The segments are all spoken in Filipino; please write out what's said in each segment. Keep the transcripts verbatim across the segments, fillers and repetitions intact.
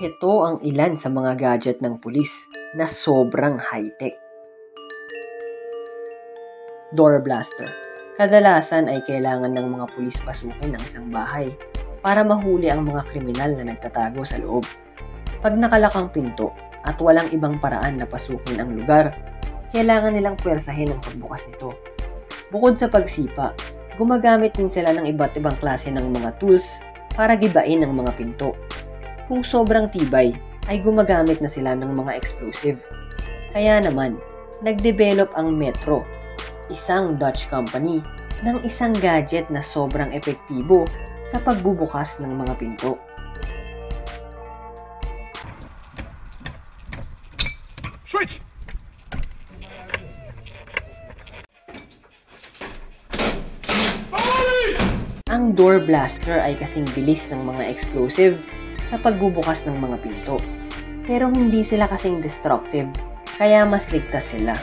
Ito ang ilan sa mga gadget ng pulis na sobrang high-tech. Door blaster. Kadalasan ay kailangan ng mga pulis pasukin ang isang bahay para mahuli ang mga kriminal na nagtatago sa loob. Pag nakalak ang pinto at walang ibang paraan na pasukin ang lugar, kailangan nilang pwersahin ang pagbukas nito. Bukod sa pagsipa, gumagamit din sila ng iba't ibang klase ng mga tools para gibain ang mga pinto. Kung sobrang tibay, ay gumagamit na sila ng mga explosive. Kaya naman, nagdevelop ang Metro, isang Dutch company, ng isang gadget na sobrang epektibo sa pagbubukas ng mga pinto. Switch! Ang door blaster ay kasing bilis ng mga explosive sa pagbubukas ng mga pinto. Pero hindi sila kasing destructive, kaya mas ligtas sila.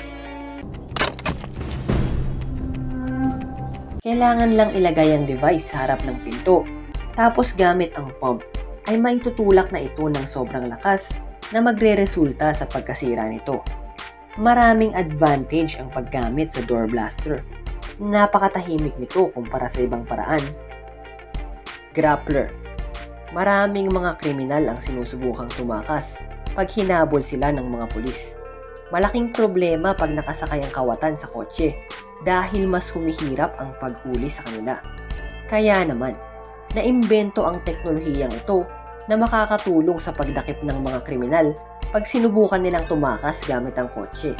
Kailangan lang ilagay ang device sa harap ng pinto, tapos gamit ang pump ay maitutulak na ito ng sobrang lakas na magre-resulta sa pagkasira nito. Maraming advantage ang paggamit sa door blaster. Napakatahimik nito kumpara sa ibang paraan. Grappler. Maraming mga kriminal ang sinusubukang tumakas pag hinabol sila ng mga pulis. Malaking problema pag nakasakay ang kawatan sa kotse dahil mas humihirap ang paghuli sa kanila. Kaya naman, naimbento ang teknolohiyang ito na makakatulong sa pagdakip ng mga kriminal pag sinubukan nilang tumakas gamit ang kotse.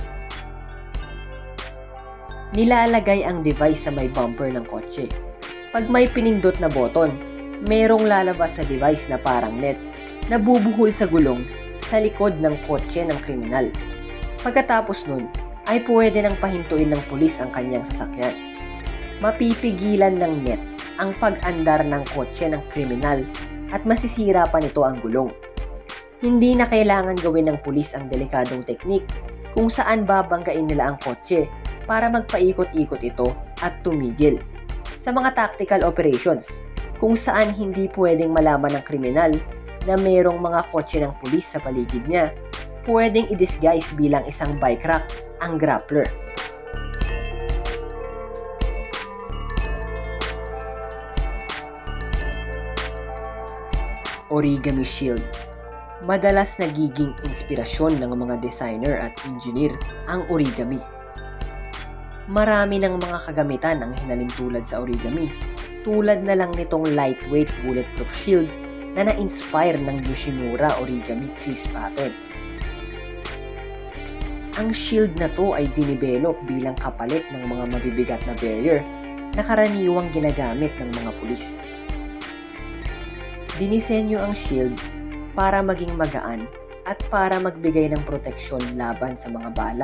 Nilalagay ang device sa may bumper ng kotse. Pag may pinindot na button, merong lalabas sa device na parang net na bubuhol sa gulong sa likod ng kotse ng kriminal. Pagkatapos nun, ay pwede nang pahintuin ng pulis ang kanyang sasakyan. Mapipigilan ng net ang pag-andar ng kotse ng kriminal at masisira pa nito ang gulong. Hindi na kailangan gawin ng pulis ang delikadong teknik kung saan babanggain nila ang kotse para magpaikot-ikot ito at tumigil. Sa mga tactical operations, kung saan hindi pwedeng malaman ng kriminal na mayroong mga kotse ng pulis sa paligid niya, pwedeng i-disguise bilang isang bike rack ang grappler. Origami shield. Madalas nagiging inspirasyon ng mga designer at engineer ang origami. Marami ng mga kagamitan ang hinalin tulad sa origami, tulad na lang nitong lightweight bulletproof shield na na-inspire ng Yoshimura origami crease pattern. Ang shield na to ay dinivelop bilang kapalit ng mga mabibigat na barrier na karaniwang ginagamit ng mga pulis. Dinisenyo ang shield para maging magaan at para magbigay ng proteksyon laban sa mga bala.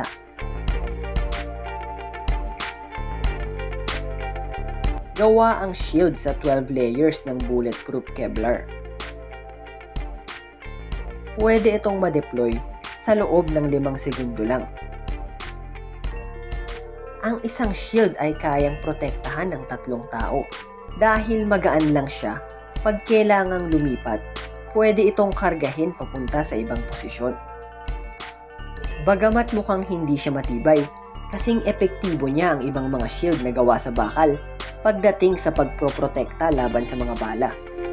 Gawa ang shield sa twelve layers ng bulletproof Kevlar. Pwede itong ma-deploy sa loob ng limang segundo lang. Ang isang shield ay kayang protektahan ng tatlong tao. Dahil magaan lang siya, pag kailangang lumipat, pwede itong kargahin papunta sa ibang posisyon. Bagamat mukhang hindi siya matibay, kasing epektibo niya ang ibang mga shield na gawa sa bakal pagdating sa pagproprotekta laban sa mga bala.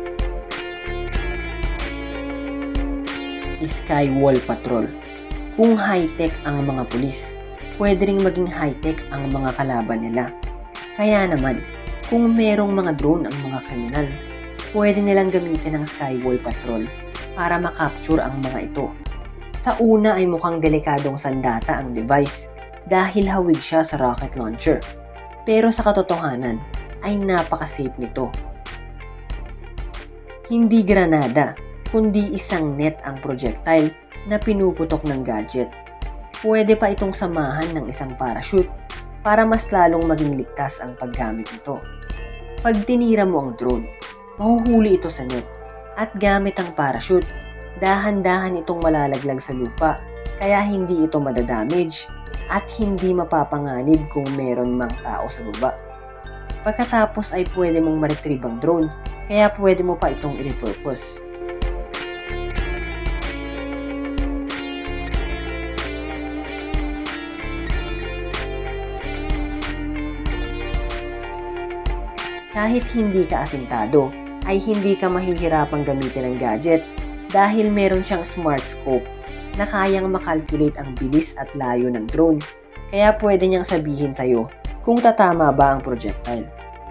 Skywall Patrol. Kung high-tech ang mga pulis, pwede ring maging high-tech ang mga kalaban nila. Kaya naman, kung merong mga drone ang mga kriminal, pwede nilang gamitin ang Skywall Patrol para makapture ang mga ito. Sa una ay mukhang delikadong sandata ang device dahil hawig siya sa rocket launcher. Pero sa katotohanan, ay napaka-safe nito. Hindi granada, kundi isang net ang projectile na pinuputok ng gadget. Pwede pa itong samahan ng isang parachute para mas lalong maging ligtas ang paggamit nito. Pag tinira mo ang drone, mahuhuli ito sa net at gamit ang parachute, dahan-dahan itong malalaglag sa lupa kaya hindi ito madadamage at hindi mapapanganib kung meron mang tao sa baba. Pagkatapos ay pwede mong ma-retrieve ang drone, kaya pwede mo pa itong i-repurpose. Kahit hindi ka asintado, ay hindi ka mahihirapang gamitin ang gadget dahil meron siyang smart scope na kayang makalculate ang bilis at layo ng drone, kaya pwede niyang sabihin sa'yo kung tatama ba ang projectile.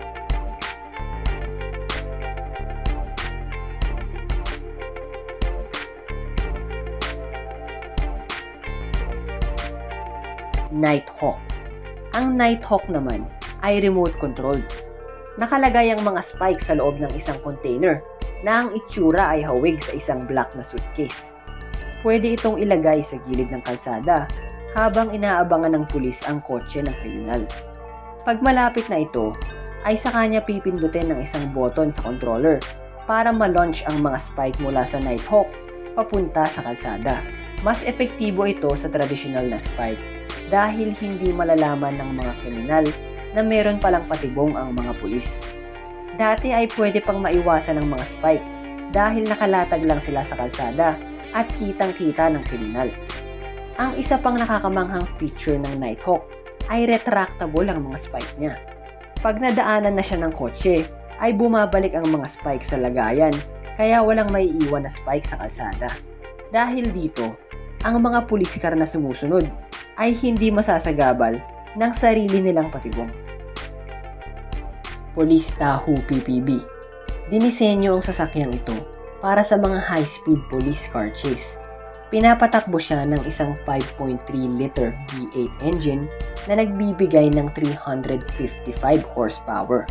Nighthawk. Ang Nighthawk naman ay remote controlled. Nakalagay ang mga spikes sa loob ng isang container na ang itsura ay hawig sa isang black na suitcase. Pwede itong ilagay sa gilid ng kalsada habang inaabangan ng pulis ang kotse ng kriminal. Pag malapit na ito, ay sa kanya pipindutin ng isang button sa controller para ma-launch ang mga spike mula sa Nighthawk papunta sa kalsada. Mas epektibo ito sa tradisyonal na spike dahil hindi malalaman ng mga kriminal na meron palang patibong ang mga pulis. Dati ay pwede pang maiwasan ng mga spike dahil nakalatag lang sila sa kalsada at kitang-kita ng kriminal. Ang isa pang nakakamanghang feature ng Nighthawk ay retractable ang mga spike niya. Pag nadaanan na siya ng kotse, ay bumabalik ang mga spike sa lagayan kaya walang maiiwan na spike sa kalsada. Dahil dito, ang mga pulis car na sumusunod ay hindi masasagabal ng sarili nilang patibong. Police Tahoe P P B. Dinisenyo ang sasakyang ito para sa mga high-speed police car chase. Pinapatakbo siya ng isang five point three liter V eight engine na nagbibigay ng three hundred fifty-five horsepower.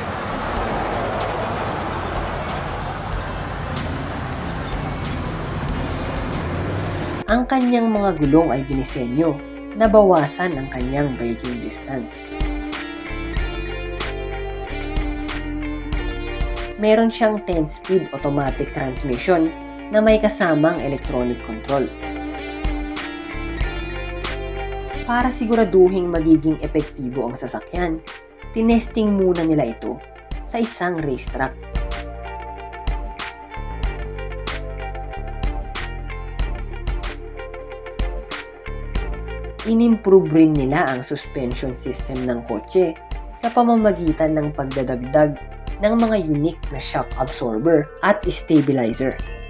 Ang kanyang mga gulong ay dinisenyo na bawasan ang kanyang braking distance. Meron siyang ten speed automatic transmission na may kasamang electronic control. Para siguraduhing magiging epektibo ang sasakyan, tinesting muna nila ito sa isang racetrack. Inimprove rin nila ang suspension system ng kotse sa pamamagitan ng pagdadagdag ng mga unique na shock absorber at stabilizer.